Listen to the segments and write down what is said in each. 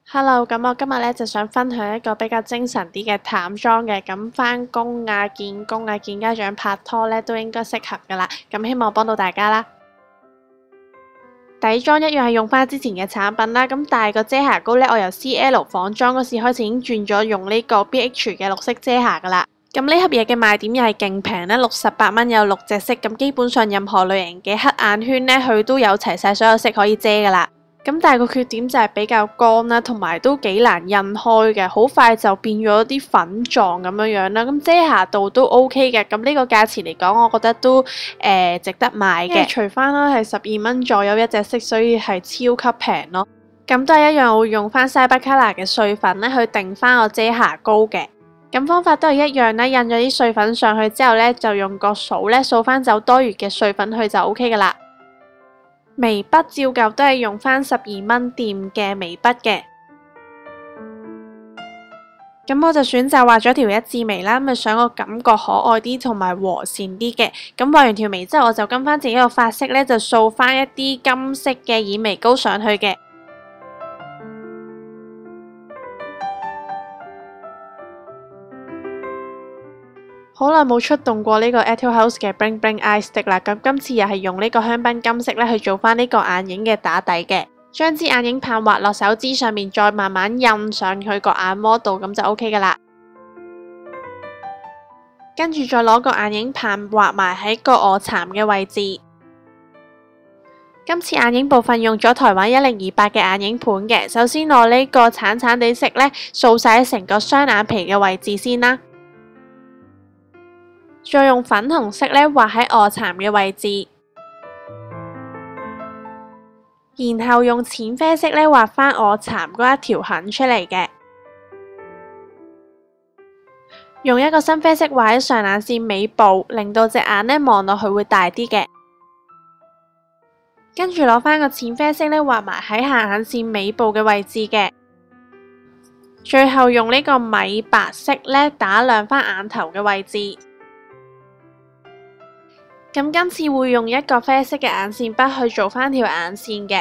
Hello，咁我今日咧就想分享一個比較精神啲嘅淡妝嘅，咁返工啊、見工啊、見家長、拍拖咧都應該適合噶啦，咁希望幫到大家啦。底妝一樣係用返之前嘅產品啦，咁但係個遮瑕膏咧，我由 CL 仿妝嗰時開始已經轉咗用呢個 BH 嘅綠色遮瑕噶啦。咁呢盒嘢嘅賣點又係勁平咧，68蚊有6隻色，咁基本上任何類型嘅黑眼圈咧，佢都有齊晒所有色可以遮噶啦。咁但係個缺點就係比較乾啦，同埋都幾難印開嘅，好快就變咗啲粉狀咁樣啦。咁遮瑕度都 OK 嘅，咁呢個價錢嚟講，我覺得都值得買嘅。除翻啦係12蚊左右一隻色，所以係超級平咯。咁都係一樣，我會用翻 Cybercolor 嘅碎粉咧去定翻個遮瑕膏嘅。咁方法都係一樣啦，印咗啲碎粉上去之後咧，就用個掃咧掃翻走多餘嘅碎粉去就 OK 噶啦。眉筆照舊都係用返12蚊店嘅眉筆嘅，咁我就選擇畫咗條一字眉啦，咁想個感覺可愛啲同埋和善啲嘅。咁畫完條眉之後，我就跟返自己個髮色咧，就掃返一啲金色嘅染眉膏上去嘅。好耐冇出動過呢個 Etude House 嘅 Bling Bling Eye Stick 啦，咁今次又係用呢個香檳金色咧去做翻呢個眼影嘅打底嘅，將支眼影棒畫落手指上面，再慢慢印上去個眼窩度，咁就 OK 噶啦。跟住再攞個眼影棒畫埋喺個臥蠶嘅位置。今次眼影部分用咗台灣1028嘅眼影盤嘅，首先攞呢個橙橙地色咧掃晒成個雙眼皮嘅位置先啦。再用粉紅色咧畫喺臥蠶嘅位置，然後用淺啡色咧畫返臥蠶嗰一條痕出嚟嘅，用一個深啡色畫喺上眼線尾部，令到隻眼咧望落去會大啲嘅。跟住攞返個淺啡色咧畫埋喺下眼線尾部嘅位置嘅，最後用呢個米白色咧打亮返眼頭嘅位置。咁今次會用一個啡色嘅眼線筆去做返條眼線嘅，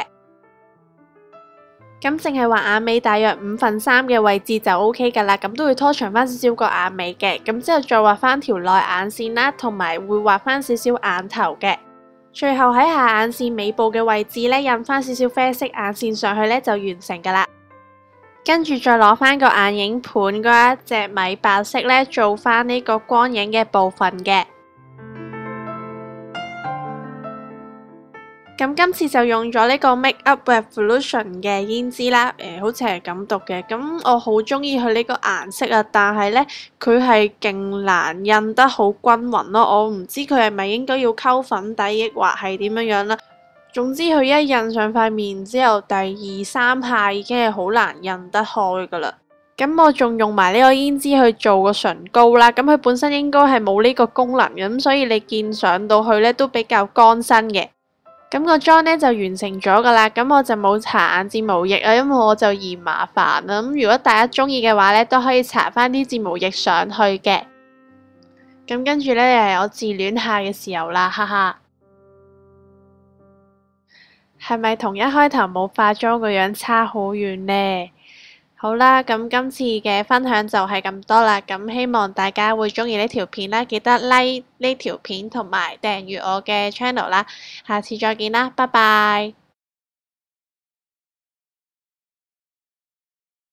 咁淨係畫眼尾大約3/5嘅位置就 OK 噶啦，咁都會拖長返少少個眼尾嘅，咁之後再畫返條內眼線啦，同埋會畫返少少眼頭嘅，最後喺下眼線尾部嘅位置咧印返少少啡色眼線上去咧就完成噶啦。跟住再攞返個眼影盤嗰一隻米白色咧做返呢個光影嘅部分嘅。咁今次就用咗呢個 Make Up Revolution 嘅胭脂啦，好似係咁讀嘅。咁我好中意佢呢個顏色啊，但係呢，佢係勁難印得好均勻咯。我唔知佢係咪應該要溝粉底，抑或係點樣啦。總之佢一印上塊面之後，第2、3下已經係好難印得開噶啦。咁我仲用埋呢個胭脂去做個唇膏啦。咁佢本身應該係冇呢個功能嘅，咁所以你見上到去呢都比較乾身嘅。咁個妝呢就完成咗噶啦，咁我就冇搽眼睫毛液啊，因為我就嫌麻煩啦。咁如果大家中意嘅話呢，都可以搽翻啲睫毛液上去嘅。咁跟住呢，又係我自戀下嘅時候啦，哈哈。係咪同一開頭冇化妝個樣差好遠呢？好啦，咁今次嘅分享就係咁多啦，咁希望大家會鍾意呢條片啦，記得 like 呢條片同埋訂閱我嘅 channel 啦，下次再見啦，拜拜。